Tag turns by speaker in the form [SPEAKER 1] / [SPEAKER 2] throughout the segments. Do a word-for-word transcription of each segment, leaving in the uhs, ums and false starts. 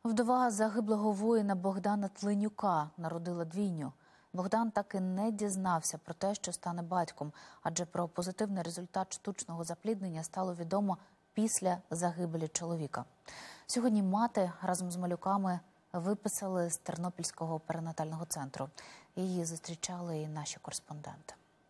[SPEAKER 1] Вдова загиблого воїна Богдана Тлинюка народила двійню. Богдан так і не дізнався про те, що стане батьком, адже про позитивний результат штучного запліднення стало відомо після загибелі чоловіка. Сьогодні мати разом з малюками виписали з Тернопільського перинатального центру. Її зустрічали і наші кореспонденти.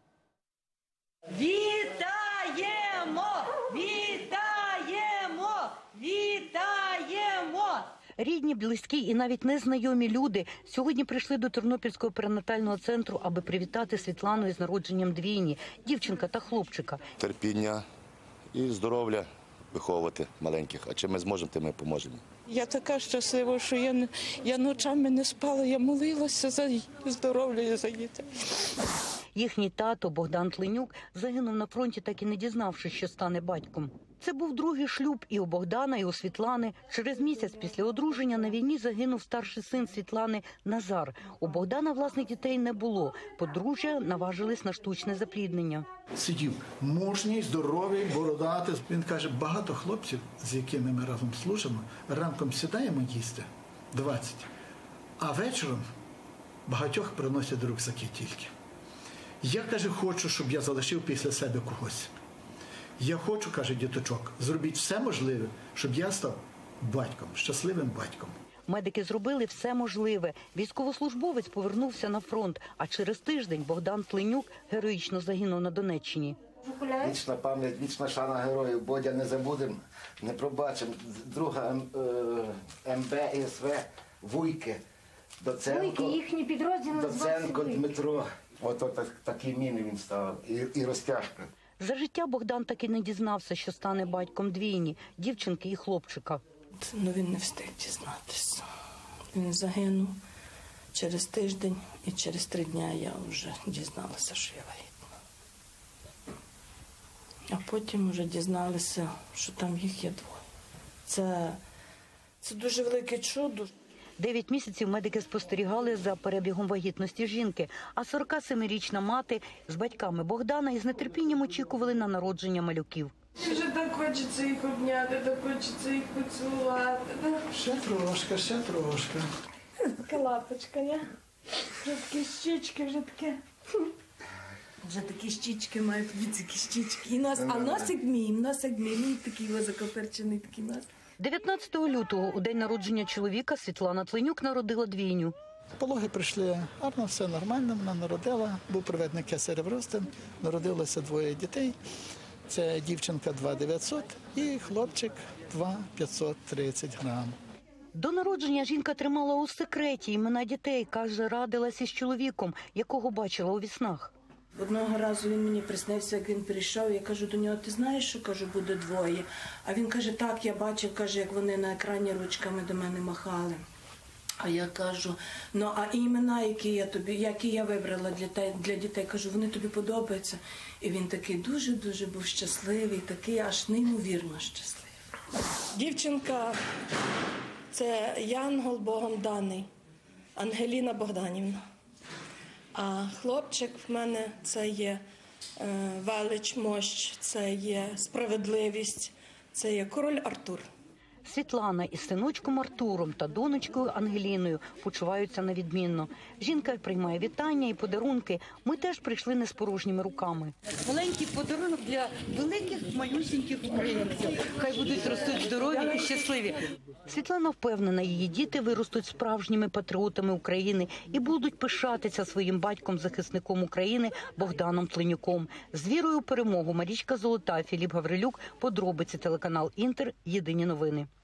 [SPEAKER 2] Вітаємо! Вітаємо! Вітаємо!
[SPEAKER 3] Рідні, близькі і навіть незнайомі люди сьогодні прийшли до Тернопільського перинатального центру, аби привітати Світлану із народженням двійні – дівчинка та хлопчика.
[SPEAKER 4] Терпіння і здоров'я виховувати маленьких. А чим ми зможемо, тим ми поможемо.
[SPEAKER 5] Я така щаслива, що я, я ночами не спала, я молилася за здоров'я і за дітей.
[SPEAKER 3] Їхній тато Богдан Тлинюк загинув на фронті, так і не дізнавшись, що стане батьком. Це був другий шлюб і у Богдана, і у Світлани. Через місяць після одруження на війні загинув старший син Світлани Назар. У Богдана власних дітей не було. Подружжя наважились на штучне запліднення.
[SPEAKER 6] Сидів мужній, здоровий, бородатий. Він каже, багато хлопців, з якими ми разом служимо, ранком сідаємо їсти, двадцять, а вечором багатьох приносять рюкзаки тільки. Я, каже, хочу, щоб я залишив після себе когось. Я хочу, каже діточок, зробіть все можливе, щоб я став батьком, щасливим батьком.
[SPEAKER 3] Медики зробили все можливе. Військовослужбовець повернувся на фронт, а через тиждень Богдан Тлинюк героїчно загинув на Донеччині.
[SPEAKER 7] Вічна пам'ять, вічна шана героїв. Бодя не забудемо, не пробачимо. Друга ем бе і ес ве Вуйки, Доценко,
[SPEAKER 8] їхні підрозділи
[SPEAKER 7] Доценко Дмитро. Ото так, такі міни він ставив і, і розтяжка.
[SPEAKER 3] За життя Богдан так і не дізнався, що стане батьком двійні – дівчинки і хлопчика.
[SPEAKER 5] Ну, він не встиг дізнатися. Він загинув через тиждень і через три дні я вже дізналася, що я вагітна. А потім вже дізналися, що там їх є двоє. Це, це дуже велике чудо.
[SPEAKER 3] Дев'ять місяців медики спостерігали за перебігом вагітності жінки, а сорокасемирічна мати з батьками Богдана із нетерпінням очікували на народження малюків.
[SPEAKER 2] Вже так хочеться їх обняти, так хочеться їх поцілувати.
[SPEAKER 6] Ще трошки, ще трошки.
[SPEAKER 2] Така лапочка, ні? Вже такі щічки, вже таке. Вже такі щічки мають, дивіться, такі щічки. І нос, а носик мій, носик мій, мій такий високоперчений такий нос.
[SPEAKER 3] дев'ятнадцятого лютого, у день народження чоловіка, Світлана Тлинюк народила двійню.
[SPEAKER 6] Пологи прийшли гарно, все нормально, вона народила, був проведений кесарів розтин, народилося двоє дітей. Це дівчинка два дев'ятсот і хлопчик два п'ятсот тридцять грам.
[SPEAKER 3] До народження жінка тримала у секреті імена дітей, каже, радилась із чоловіком, якого бачила у віснах.
[SPEAKER 5] Одного разу він мені приснився, як він прийшов, я кажу до нього, ти знаєш, що, кажу, буде двоє? А він каже, так, я бачив, каже, як вони на екрані ручками до мене махали. А я кажу, ну, а імена, які я тобі, які я вибрала для, те, для дітей, кажу, вони тобі подобаються. І він такий дуже-дуже був щасливий, такий аж неймовірно щасливий. Дівчинка – це янгол Богом даний, Ангеліна Богданівна. А хлопчик в мене – це є е, велич, мощ, це є справедливість, це є король Артур.
[SPEAKER 3] Світлана із синочком Артуром та донечкою Ангеліною почуваються невідмінно. Жінка приймає вітання і подарунки. Ми теж прийшли не з порожніми руками.
[SPEAKER 2] Маленький подарунок для великих малюсіньких українців. Хай будуть ростуть здорові і щасливі.
[SPEAKER 3] Світлана впевнена, її діти виростуть справжніми патріотами України і будуть пишатися своїм батьком-захисником України Богданом Тлинюком. З вірою у перемогу. Марічка Золота, Філіп Гаврилюк, подробиці, телеканал Інтер, єдині новини.